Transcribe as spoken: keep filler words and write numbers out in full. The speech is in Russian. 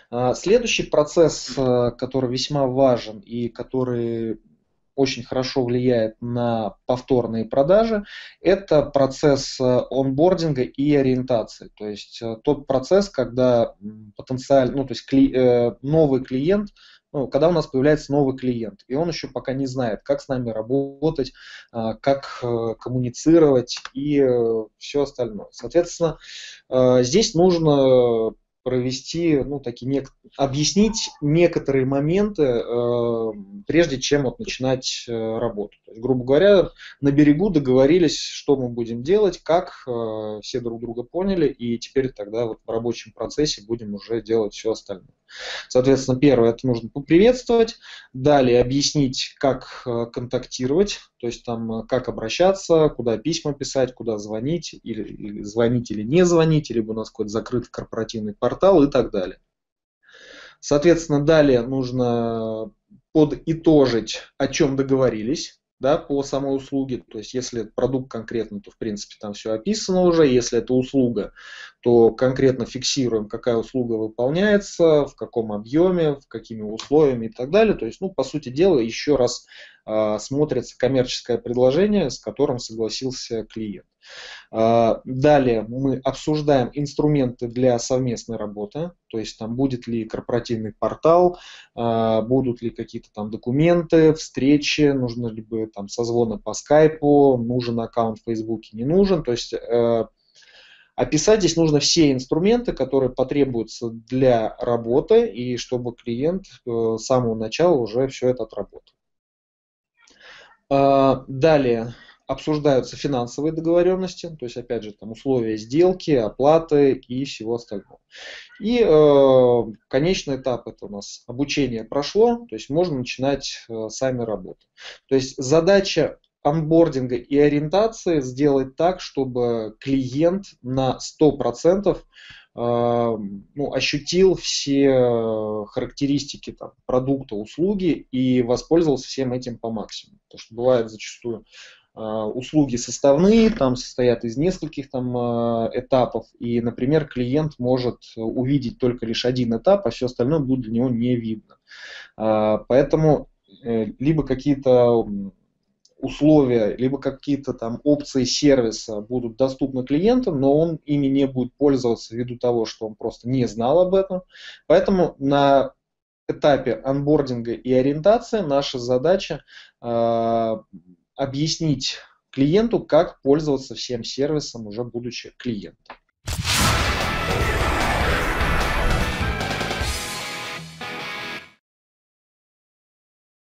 Следующий процесс, который весьма важен и который очень хорошо влияет на повторные продажи, это процесс онбординга и ориентации. То есть тот процесс, когда потенциально, ну, то есть кли, новый клиент, ну, когда у нас появляется новый клиент, и он еще пока не знает, как с нами работать, как коммуницировать и все остальное. Соответственно, здесь нужно провести, ну, такие нек... объяснить некоторые моменты, э, прежде чем вот начинать э, работу. То есть, грубо говоря, на берегу договорились, что мы будем делать, как, э, все друг друга поняли, и теперь тогда вот в рабочем процессе будем уже делать все остальное. Соответственно, первое, это нужно поприветствовать, далее объяснить, как э, контактировать, то есть там как обращаться, куда письма писать, куда звонить, или, или звонить или не звонить, либо у нас какой-то закрытый корпоративный портал и так далее. Соответственно, далее нужно подытожить, о чем договорились, да, по самой услуге. То есть, если это продукт конкретно, то, в принципе, там все описано уже. Если это услуга, то конкретно фиксируем, какая услуга выполняется, в каком объеме, в какими условиями и так далее. То есть, ну, по сути дела, еще раз э, смотрится коммерческое предложение, с которым согласился клиент. Далее мы обсуждаем инструменты для совместной работы, то есть там будет ли корпоративный портал, будут ли какие-то там документы, встречи, нужны ли бы там созвоны по скайпу, нужен аккаунт в Фейсбуке, не нужен. То есть описать здесь нужно все инструменты, которые потребуются для работы, и чтобы клиент с самого начала уже все это отработал. Далее обсуждаются финансовые договоренности, то есть, опять же, там условия сделки, оплаты и всего остального. И э, конечный этап, это у нас обучение прошло, то есть можно начинать э, сами работу. То есть задача онбординга и ориентации сделать так, чтобы клиент на сто процентов э, ну, ощутил все характеристики там, продукта, услуги и воспользовался всем этим по максимуму. Потому что бывает зачастую услуги составные, там состоят из нескольких там этапов, и, например, клиент может увидеть только лишь один этап, а все остальное будет для него не видно. Поэтому либо какие-то условия, либо какие-то там опции сервиса будут доступны клиенту, но он ими не будет пользоваться ввиду того, что он просто не знал об этом. Поэтому на этапе онбординга и ориентации наша задача объяснить клиенту, как пользоваться всем сервисом, уже будучи клиентом.